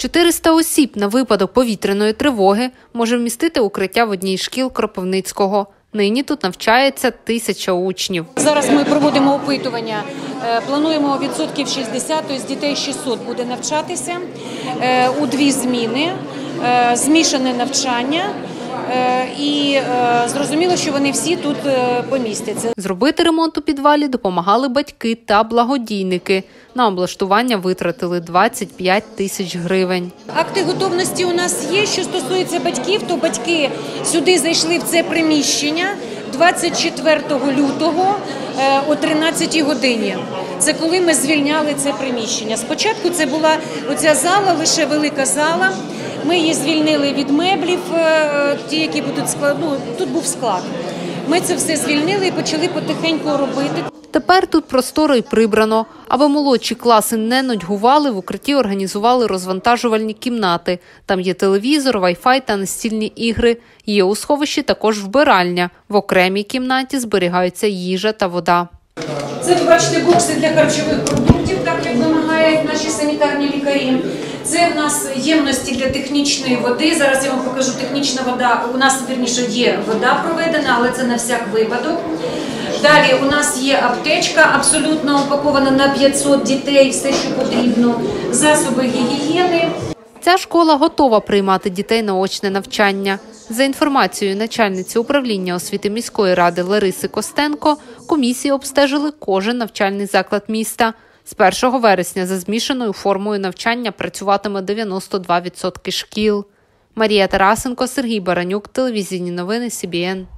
400 осіб на випадок повітряної тривоги може вмістити укриття в одній з шкіл Кропивницького. Нині тут навчається 1000 учнів. Зараз ми проводимо опитування. Плануємо відсотків 60, тобто дітей 600 буде навчатися у 2 зміни, змішане навчання. І зрозуміло, що вони всі тут помістяться. Зробити ремонт у підвалі допомагали батьки та благодійники. На облаштування витратили 25 000 гривень. Акти готовності у нас є. Що стосується батьків, то батьки сюди зайшли в це приміщення 24 лютого о 13 годині. Це коли ми звільняли це приміщення. Спочатку це була оця зала, лише велика зала. Ми її звільнили від меблів, ті, які будуть тут був склад. Ми це все звільнили і почали потихеньку робити. Тепер тут просторо і прибрано. Аби молодші класи не нудьгували, в укритті організували розвантажувальні кімнати. Там є телевізор, вай-фай та настільні ігри. Є у сховищі також вбиральня. В окремій кімнаті зберігаються їжа та вода. Це, ви бачите, бокси для харчових продуктів, так як вимагають наші санітарні лікарі. Це в нас ємності для технічної води. Зараз я вам покажу технічна вода. У нас, вірніше, є вода проведена, але це на всяк випадок. Далі у нас є аптечка, абсолютно упакована на 500 дітей, все, що потрібно, засоби гігієни. Ця школа готова приймати дітей на очне навчання. За інформацією начальниці управління освіти міської ради Лариси Костенко, комісії обстежили кожен навчальний заклад міста. З 1 вересня за змішаною формою навчання працюватиме 92% шкіл. Марія Тарасенко, Сергій Баранюк, телевізійні новини СІБІН.